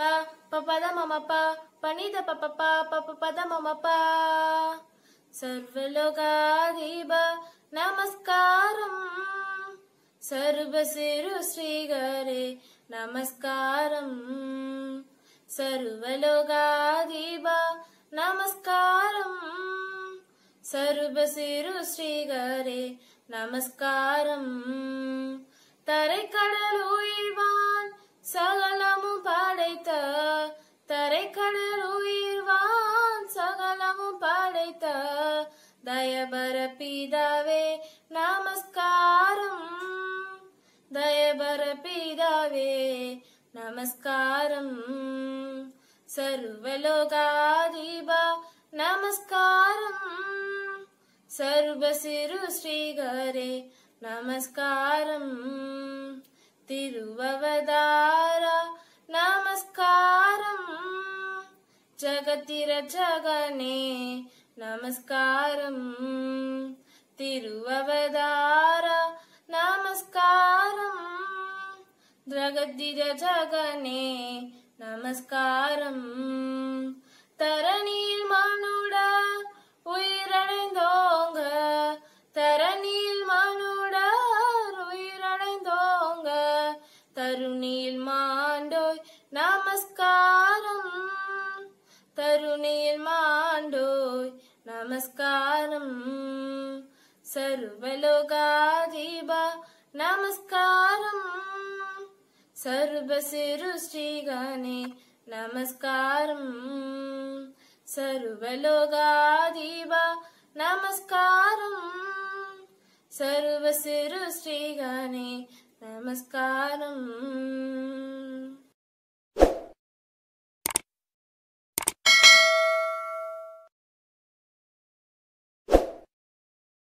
pa pa da ma pa pa ni da pa pa da ma pa. Sarvalogadhiba namaskaram, Sarvasiru Srigare namaskaram. Sarvalogadhiba namaskaram, Sarvasiru Srigare namaskaram. தரைக்கடல் உயிர்வான் சகலமும் படைத்த, தரைக்கடல் உயிர்வான் சகலமும் படைத்த தயபர பிதாவே நமஸ்காரம், தயபர பிதாவே நமஸ்காரம். சர்வலோகாதிபா நமஸ்காரம், சர்வசிரு ஸ்ரீகரே நமஸ்காரம். திருவவதாரா நமஸ்காரம், ஜகத்திர ஜகனே நமஸ்காரம். திருவவதாரா நமஸ்காரம், ஜகத்திர ஜகனே நமஸ்காரம். தரணியில் மனுட உயிரடைந்தோங்க, தரணியில் மனுடர் உயிரடைந்தோங்க, தருணியில் மாண்டோய் நமஸ்காரம், தருணியில் மாண்டோய் நமஸ்காரம். சர்வலோகாதிபா நமஸ்காரம், சர்வசிரு ஸ்ரீகணே நமஸ்காரம். சர்வலோகாதிபா நமஸ்காரம், சர்வசிரு ஸ்ரீகணே நமஸ்காரம்.